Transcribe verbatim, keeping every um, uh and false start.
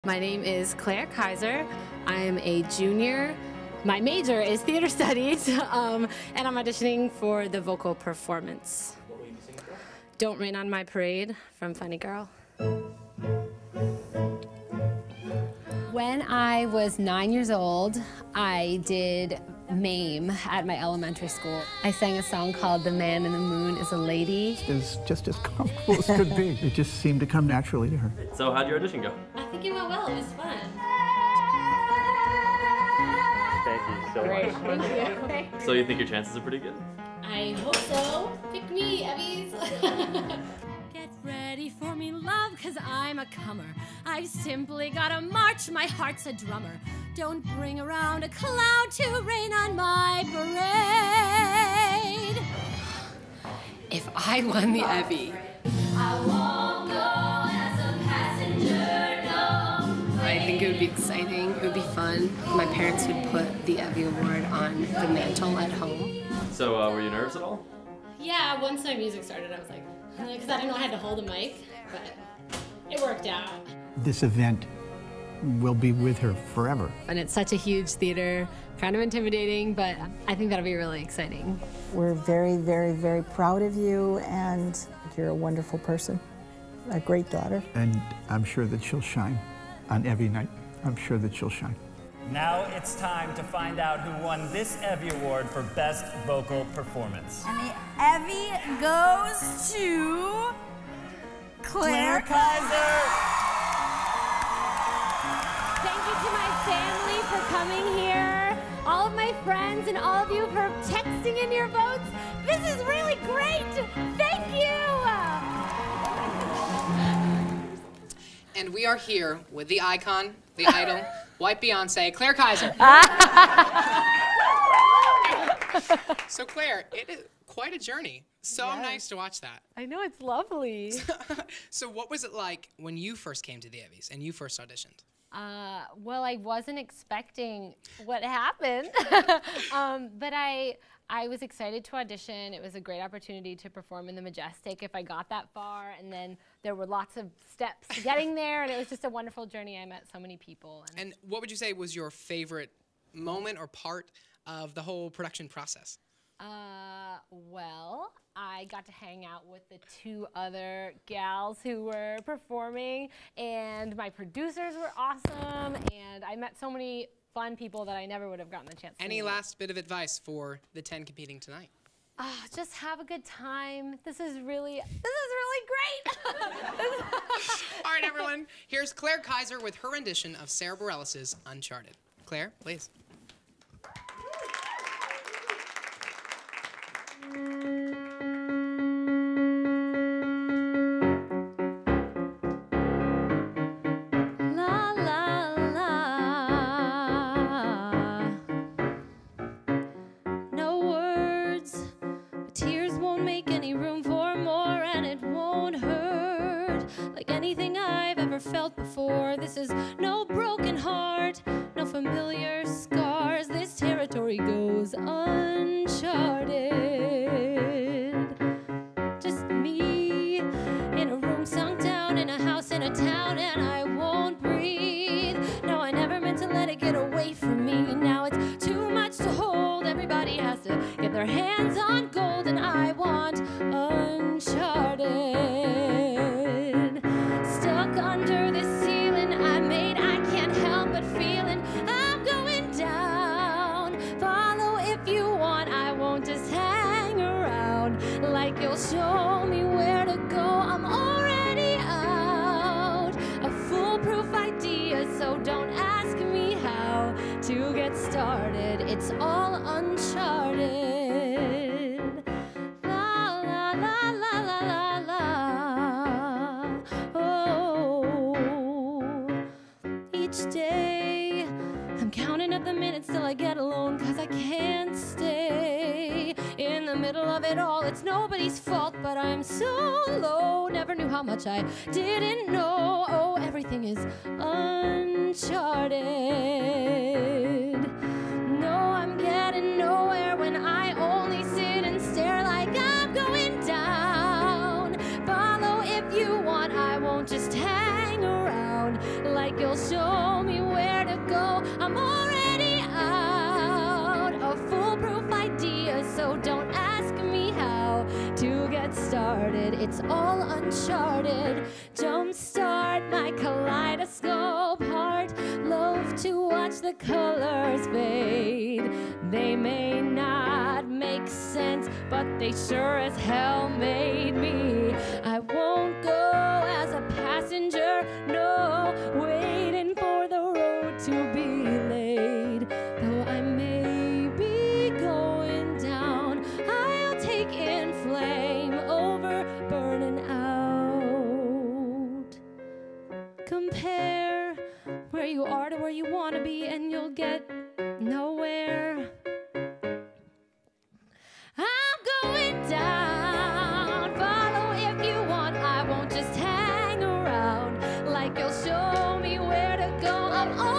My name is Claire KAISER. I am a junior. My major is theater studies, um, and I'm auditioning for the vocal performance. What will you be singing for? Don't Rain on My Parade from Funny Girl. When I was nine years old, I did MAME at my elementary school. I sang a song called The Man in the Moon is a Lady. Is just as comfortable as could be. It just seemed to come naturally to her. So how'd your audition go? I think it went well. It was fun. Thank you so Great. much. Thank you. So you think your chances are pretty good? I hope so. Pick me, EVVYs. Get ready for me, love, cause I'm a comer. I've simply gotta march, my heart's a drummer. Don't bring around a cloud to rain on my parade. If I won the EVVY, I won't go as a passenger, no. I think it would be exciting, it would be fun. My parents would put the EVVY Award on the mantle at home. So uh, were you nervous at all? Yeah, once my music started, I was like, because I didn't know I had to hold a mic, but it worked out. This event will be with her forever. And it's such a huge theater, kind of intimidating, but I think that'll be really exciting. We're very, very, very proud of you, and you're a wonderful person, a great daughter. And I'm sure that she'll shine on EVVY night. I'm sure that she'll shine. Now it's time to find out who won this EVVY Award for Best Vocal Performance. And the EVVY goes to Claire, Claire KAISER! Thank you to my family for coming here, all of my friends and all of you for texting in your votes. This is really great. Thank you. And we are here with the icon, the idol, white Beyonce, Claire KAISER. So Claire, it is quite a journey. So Yes. nice to watch that. I know, it's lovely. So what was it like when you first came to the EVVYs and you first auditioned? Uh, well, I wasn't expecting what happened, um, but I I was excited to audition. It was a great opportunity to perform in the Majestic if I got that far, and then there were lots of steps to getting there, and it was just a wonderful journey. I met so many people. And, And what would you say was your favorite moment or part of the whole production process? uh, well, I got to hang out with the two other gals who were performing, and my producers were awesome, and I met so many fun people that I never would have gotten the chance to Any meet. last bit of advice for the ten competing tonight? Uh, just have a good time. This is really, this is really great. All right, everyone. Here's Claire KAISER with her rendition of Sarah Bareilles' Uncharted. Claire, please. La la la. No words, but tears won't make any room for more, and it won't hurt like anything I've ever felt before. This is no broken heart, no familiar scars. This territory goes uncharted. Just me in a room sunk down in a house in a town, and I won't breathe. No, I never meant to let it get away from me. Now it's too much to hold. Everybody has to get their hands on gold, and I want uncharted. Stuck under this ceiling I made, I can't help but feeling I'm going down. Follow if you want, I won't just hang around. Like you'll show me where to go, I'm already out. A foolproof idea, so don't ask me how to get started. It's all uncharted. La la la la la la la. Oh, each day I'm counting up the minutes till I get alone, cause I can't stay in the middle of it all. It's nobody's fault, but I'm so low. Never knew how much I didn't know. Oh, everything is uncharted. No, I'm getting nowhere when I only sit and stare like I'm going down. Follow if you want, I won't just hang around. Like you'll show me where to go. I'm already out of foolproof ideas, so don't ask me how to get started. It's all uncharted. Jumpstart my kaleidoscope heart. Love to watch the colors fade. They may not make sense, but they sure as hell made me. I won't go as a passenger, no, waiting for the road to be laid. Though I may be going down, I'll take in flame over burning out. Compare where you are to where you want to be, and you'll get nowhere. I'm going down. Follow if you want. I won't just hang around like you'll show me where to go. I'm